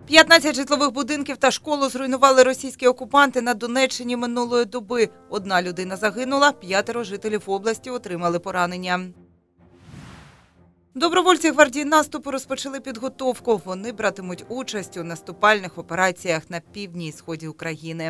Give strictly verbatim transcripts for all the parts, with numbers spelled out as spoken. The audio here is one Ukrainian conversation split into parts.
п'ятнадцять житлових будинків та школу зруйнували російські окупанти на Донеччині минулої доби. Одна людина загинула, п'ятеро жителів області отримали поранення. Добровольці гвардії наступу розпочали підготовку. Вони братимуть участь у наступальних операціях на півдні і сході України.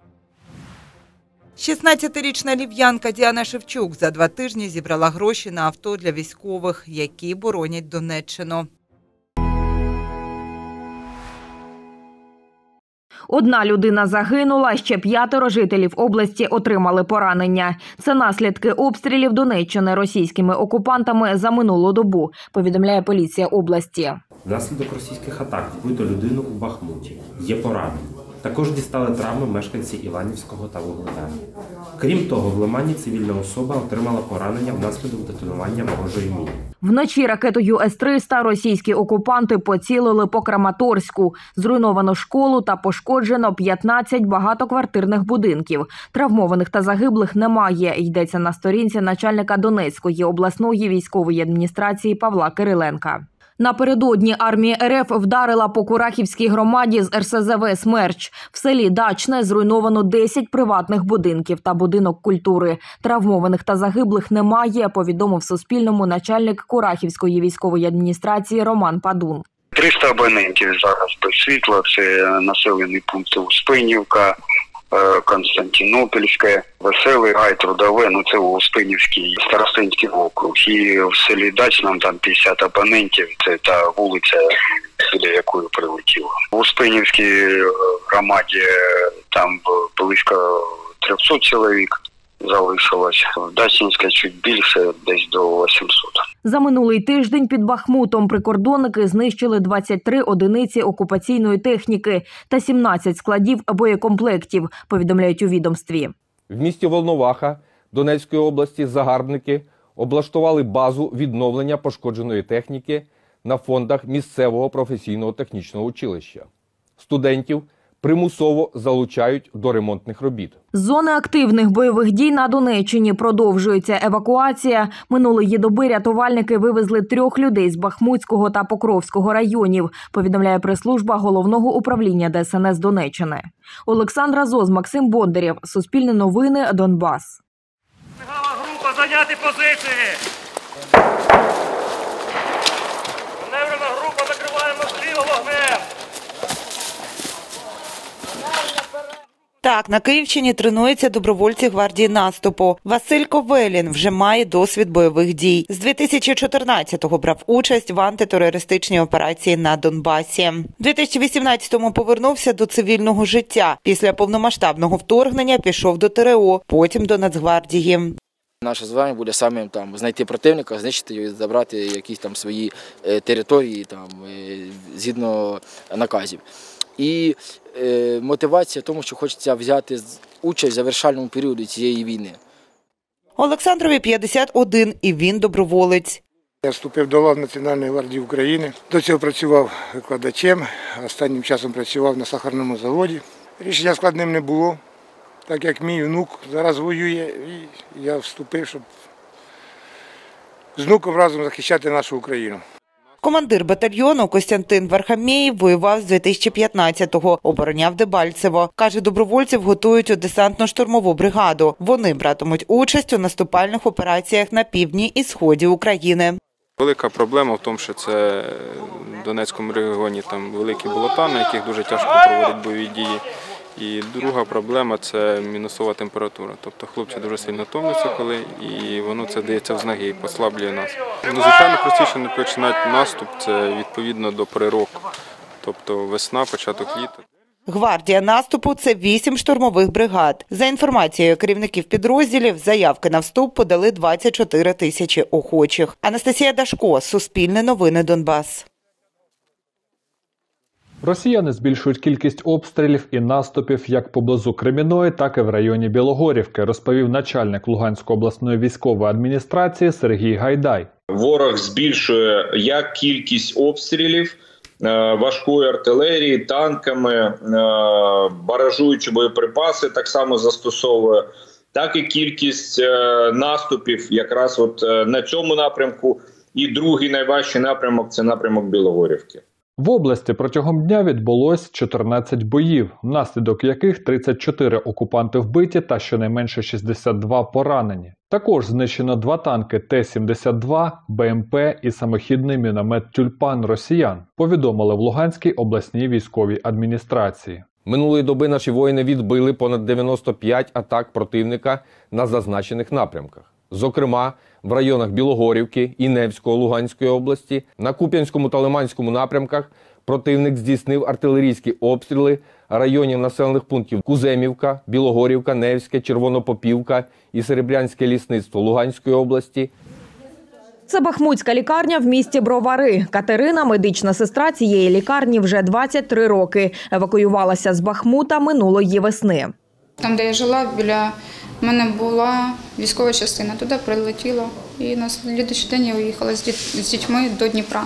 шістнадцятирічна львів'янка Діана Шевчук за два тижні зібрала гроші на авто для військових, які боронять Донеччину. Одна людина загинула, ще п'ятеро жителів області отримали поранення. Це наслідки обстрілів Донеччини російськими окупантами за минулу добу, повідомляє поліція області. Внаслідок російських атак вбито людину у Бахмуті. Є поранені. Також дістали травми мешканці Іванівського та Вугледару. Крім того, в Лимані цивільна особа отримала поранення внаслідок детонування ворожої міни. Вночі ракетою С триста російські окупанти поцілили по Краматорську. Зруйновано школу та пошкоджено п'ятнадцять багатоквартирних будинків. Травмованих та загиблих немає, йдеться на сторінці начальника Донецької обласної військової адміністрації Павла Кириленка. Напередодні армія Р Ф вдарила по Курахівській громаді з Ер Се Зе Ве «Смерч». В селі Дачне зруйновано десять приватних будинків та будинок культури. Травмованих та загиблих немає, повідомив Суспільному начальник Курахівської військової адміністрації Роман Падун. триста абонентів зараз без світла. Це населений пункт Успенівка, Константинопольське, Веселий Гай, Трудове, ну це Успенівський, Старостинський округ. І в селі Дачному там п'ятдесят абонентів, це та вулиця, біля якої прилетіло. В Успенівській громаді там близько трьохсот чоловік залишилось. В Дачнинській чуть більше, десь до вісімсот. За минулий тиждень під Бахмутом прикордонники знищили двадцять три одиниці окупаційної техніки та сімнадцять складів боєкомплектів, повідомляють у відомстві. В місті Волноваха Донецької області загарбники облаштували базу відновлення пошкодженої техніки на фондах місцевого професійного технічного училища. Студентів примусово залучають до ремонтних робіт. З зони активних бойових дій на Донеччині продовжується евакуація. Минулої доби рятувальники вивезли трьох людей з Бахмутського та Покровського районів, повідомляє прес-служба Головного управління Де Ес Ен Ес Донеччини. Олександра Зоз, Максим Бондарєв, Суспільне новини, Донбас. Мигала група, зайняти позиції! Маневрена група, закриваємо зліво вогнем! Так, на Київщині тренуються добровольці гвардії наступу. Василь Ковелін вже має досвід бойових дій. З дві тисячі чотирнадцятого брав участь в антитерористичній операції на Донбасі. У дві тисячі вісімнадцятому повернувся до цивільного життя. Після повномасштабного вторгнення пішов до Те Ре О, потім до Нацгвардії. Наше завдання буде саме там знайти противника, знищити його і забрати якісь там свої території там згідно наказів. І е, мотивація в тому, що хочеться взяти участь в завершальному періоді цієї війни. Олександрові п'ятдесят один, і він доброволець. Я вступив до лав Національної гвардії України. До цього працював викладачем, останнім часом працював на сахарному заводі. Рішення складним не було, так як мій внук зараз воює, і я вступив, щоб з внуком разом захищати нашу Україну. Командир батальйону Костянтин Вархамєєв воював з дві тисячі п'ятнадцятого, обороняв Дебальцево. Каже, добровольців готують у десантно-штурмову бригаду. Вони братимуть участь у наступальних операціях на півдні і сході України. Велика проблема в тому, що це в Донецькому регіоні там великі болота, на яких дуже тяжко проводять бойові дії. І друга проблема – це мінусова температура. Тобто хлопці дуже сильно томляться, коли, і воно це дається в знаги і послаблює нас. Ну, звичайно, простіше не починати наступ, це відповідно до пори року. Тобто весна, початок літа. Гвардія наступу – це вісім штурмових бригад. За інформацією керівників підрозділів, заявки на вступ подали двадцять чотири тисячі охочих. Анастасія Дашко, Суспільне новини, Донбас. Росіяни збільшують кількість обстрілів і наступів як поблизу Кремінної, так і в районі Білогорівки, розповів начальник Луганської обласної військової адміністрації Сергій Гайдай. Ворог збільшує як кількість обстрілів важкої артилерії, танками, баражуючі боєприпаси так само застосовує, так і кількість наступів якраз от на цьому напрямку. І другий найважчий напрямок – це напрямок Білогорівки. В області протягом дня відбулось чотирнадцять боїв, внаслідок яких тридцять чотири окупанти вбиті та щонайменше шістдесят два поранені. Також знищено два танки Т сімдесят два, Б М П і самохідний міномет «Тюльпан» росіян, повідомили в Луганській обласній військовій адміністрації. Минулої доби наші воїни відбили понад дев'яносто п'ять атак противника на зазначених напрямках. Зокрема, в районах Білогорівки і Невського Луганської області, на Куп'янському та Лиманському напрямках противник здійснив артилерійські обстріли районів населених пунктів Куземівка, Білогорівка, Невське, Червонопопівка і Серебрянське лісництво Луганської області. Це Бахмутська лікарня в місті Бровари. Катерина – медична сестра цієї лікарні вже двадцять три роки. Евакуювалася з Бахмута минулої весни. Там, де я жила, біля мене була військова частина. Туди прилетіла і на слідуючий день я уїхала з дітьми до Дніпра.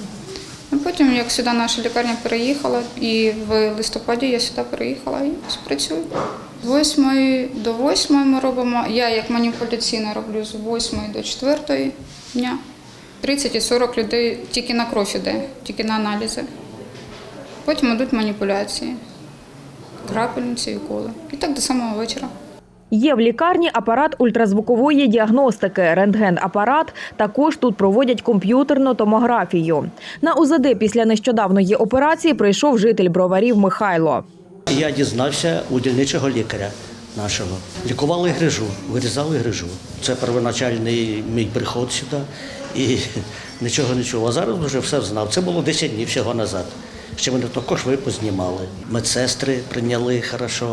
А потім, як сюди наша лікарня переїхала, і в листопаді я сюди переїхала і працюю. З восьмої до восьмої ми робимо, я як маніпуляційна роблю з восьмої до четвертої дня. тридцять і сорок людей тільки на кров іде, тільки на аналізи. Потім йдуть маніпуляції, крапельниці, уколи. І так до самого вечора. Є в лікарні апарат ультразвукової діагностики, рентген-апарат. Також тут проводять комп'ютерну томографію. На У З Д після нещодавної операції прийшов житель Броварів Михайло. Я дізнався у дільничого лікаря нашого. Лікували грижу, вирізали грижу. Це первоначальний мій приход сюди і нічого не чув. А зараз вже все знав. Це було десять днів всього назад. Ще мене також випуск знімали. Медсестри прийняли хорошо.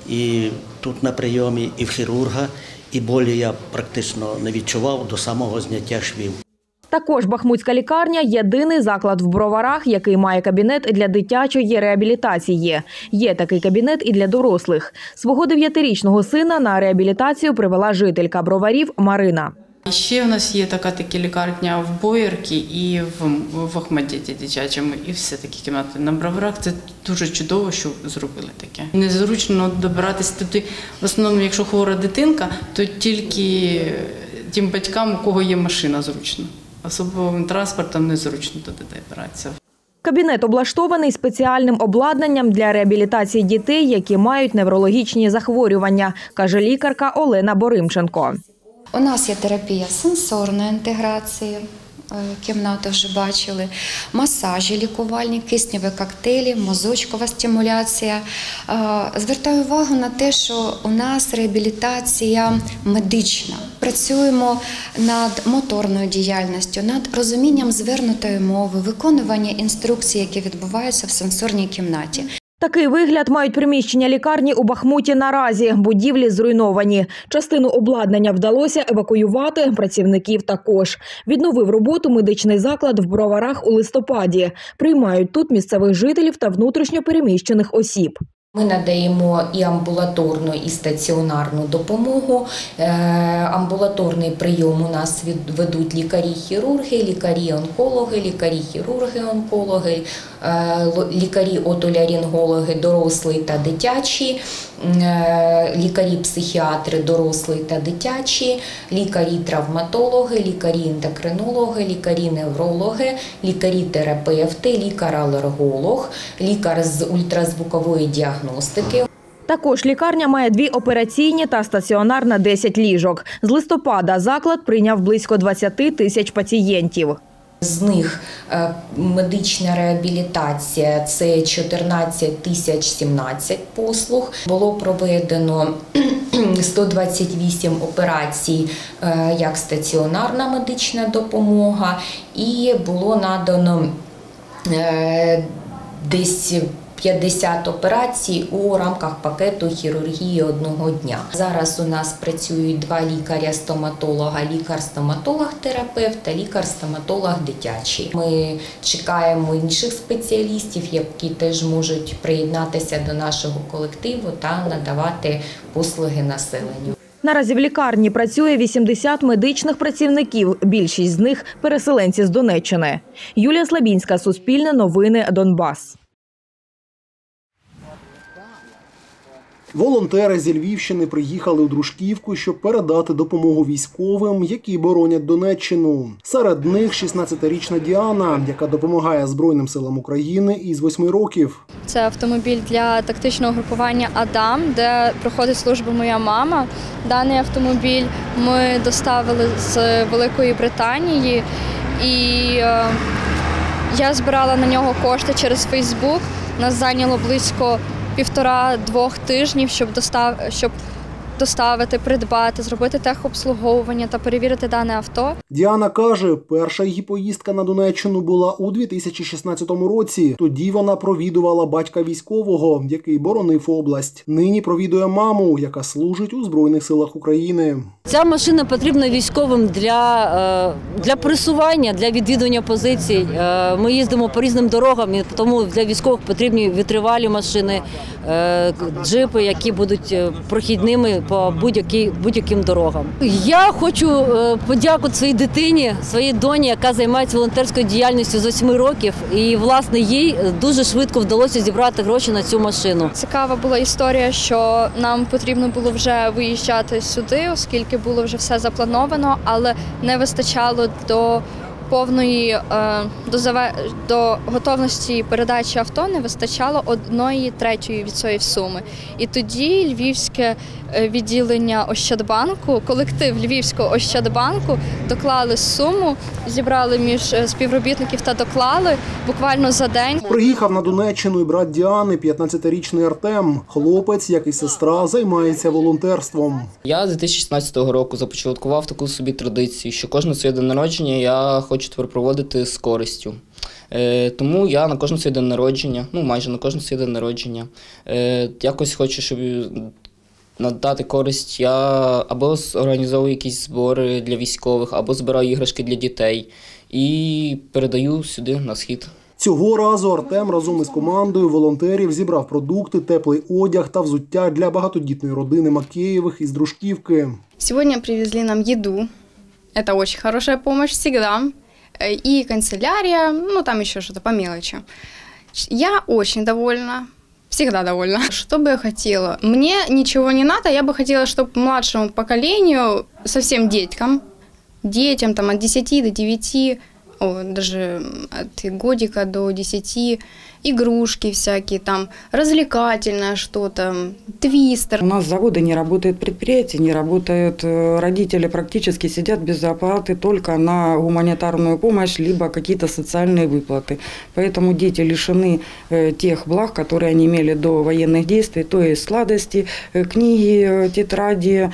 І тут на прийомі, і в хірурга, і болі я практично не відчував до самого зняття швів. Також Бахмутська лікарня – єдиний заклад в Броварах, який має кабінет для дитячої реабілітації. Є такий кабінет і для дорослих. Свого дев'ятирічного сина на реабілітацію привела жителька Броварів Марина. Ще в нас є така таки лікарня в Боярці і в, в Охмаддіті дитячому, і все такі кімнати. На Броварах це дуже чудово, що зробили таке. Незручно добиратися туди. В основному, якщо хвора дитинка, то тільки тим батькам, у кого є машина, зручно. Особливим транспортом незручно туди добиратися. Кабінет облаштований спеціальним обладнанням для реабілітації дітей, які мають неврологічні захворювання, каже лікарка Олена Боримченко. У нас є терапія сенсорної інтеграції, кімнату вже бачили, масажі лікувальні, кисневі коктейлі, мозочкова стимуляція. Звертаю увагу на те, що у нас реабілітація медична. Працюємо над моторною діяльністю, над розумінням звернутої мови, виконування інструкцій, які відбуваються в сенсорній кімнаті. Такий вигляд мають приміщення лікарні у Бахмуті наразі. Будівлі зруйновані. Частину обладнання вдалося евакуювати, працівників також. Відновив роботу медичний заклад в Броварах у листопаді. Приймають тут місцевих жителів та внутрішньо переміщених осіб. Ми надаємо і амбулаторну, і стаціонарну допомогу. Амбулаторний прийом у нас ведуть лікарі-хірурги, лікарі-онкологи, лікарі-хірурги-онкологи, лікарі-отоларингологи дорослі та дитячі, лікарі-психіатри дорослі та дитячі, лікарі-травматологи, лікарі-ендокринологи, лікарі-неврологи, лікарі-терапевти, лікар-алерголог, лікар з ультразвукової діагностики. Також лікарня має дві операційні та стаціонар на десять ліжок. З листопада заклад прийняв близько двадцять тисяч пацієнтів. З них медична реабілітація – це чотирнадцять тисяч сімнадцять послуг. Було проведено сто двадцять вісім операцій як стаціонарна медична допомога і було надано десь п'ятдесят операцій у рамках пакету хірургії одного дня. Зараз у нас працюють два лікаря-стоматолога, лікар-стоматолог-терапевт та лікар-стоматолог дитячий. Ми чекаємо інших спеціалістів, які теж можуть приєднатися до нашого колективу та надавати послуги населенню. Наразі в лікарні працює вісімдесят медичних працівників, більшість з них – переселенці з Донеччини. Юлія Слабінська, Суспільне новини, Донбас. Волонтери зі Львівщини приїхали у Дружківку, щоб передати допомогу військовим, які боронять Донеччину. Серед них шістнадцятирічна Діана, яка допомагає Збройним силам України із восьми років. Це автомобіль для тактичного групування «Адам», де проходить службу моя мама. Даний автомобіль ми доставили з Великої Британії, і е, я збирала на нього кошти через Фейсбук. Нас зайняло близько півтора-двох тижнів, щоб достав... щоб доставити, придбати, зробити техобслуговування та перевірити дане авто. Діана каже, перша її поїздка на Донеччину була у дві тисячі шістнадцятому році. Тоді вона провідувала батька військового, який боронив область. Нині провідує маму, яка служить у Збройних силах України. Ця машина потрібна військовим для, для пересування, для відвідування позицій. Ми їздимо по різним дорогам, тому для військових потрібні витривалі машини, джипи, які будуть прохідними по будь-яким будь-яким дорогам. Я хочу подякувати своїй дитині, своїй доні, яка займається волонтерською діяльністю з восьми років. І, власне, їй дуже швидко вдалося зібрати гроші на цю машину. Цікава була історія, що нам потрібно було вже виїжджати сюди, оскільки було вже все заплановано, але не вистачало до повної, до, до готовності передачі авто не вистачало одної третьої від цієї суми. І тоді львівське відділення Ощадбанку, колектив Львівського Ощадбанку доклали суму, зібрали між співробітників та доклали буквально за день. Приїхав на Донеччину і брат Діани, п'ятнадцятирічний Артем. Хлопець, як і сестра, займається волонтерством. Я з дві тисячі шістнадцятого року започаткував таку собі традицію, що кожне своє день народження я хочу тепер проводити з користю. Тому я на кожен свій день народження, ну майже на кожен свій день народження, якось хочу, щоб надати користь, я або організовую якісь збори для військових, або збираю іграшки для дітей і передаю сюди, на схід. Цього разу Артем разом із командою волонтерів зібрав продукти, теплий одяг та взуття для багатодітної родини Макеєвих із Дружківки. Сьогодні привезли нам їду. Це дуже хороша допомога завжди. И канцелярия, ну там еще что-то по мелочи. Я очень довольна, всегда довольна. Что бы я хотела? Мне ничего не надо, я бы хотела, чтобы младшему поколению, совсем деткам, детям там, от десяти до девяти, о, даже от годика до десяти, игрушки всякие, там, развлекательное что-то, твистер. У нас заводы не работают, предприятия не работают, родители практически сидят без оплаты только на гуманитарную помощь, либо какие-то социальные выплаты. Поэтому дети лишены тех благ, которые они имели до военных действий, то есть сладости, книги, тетради,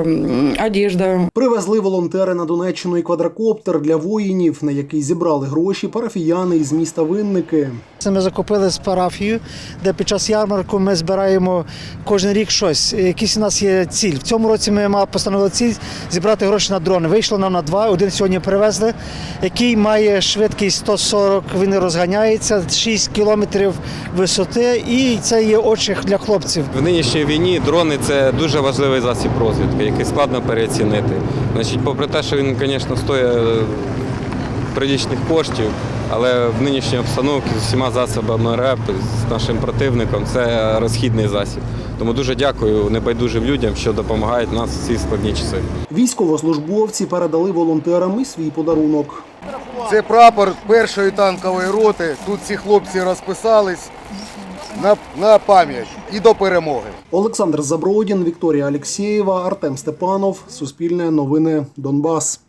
одежда. Привезли волонтери на Донеччину і квадрокоптер для воїнів, на який зібрали гроші парафіяни із міста Винники. Ми закупили з парафією, де під час ярмарку ми збираємо кожен рік щось. Якісь у нас є ціль. В цьому році ми постановили ціль зібрати гроші на дрони. Вийшло нам на два, один сьогодні привезли, який має швидкість сто сорок, він розганяється, шість кілометрів висоти, і це є очі для хлопців. В нинішній війні дрони – це дуже важливий засіб розвідки, який складно переоцінити. Значить, попри те, що він, звісно, стоїть приличних коштів, але в нинішній обстановці з усіма засобами РЕП, з нашим противником, це розхідний засіб. Тому дуже дякую небайдужим людям, що допомагають нас в ці складні часи. Військовослужбовці передали волонтерам і свій подарунок. Це прапор першої танкової роти. Тут ці хлопці розписались на, на пам'ять і до перемоги. Олександр Забродін, Вікторія Алєксєєва, Артем Степанов. Суспільне новини Донбас.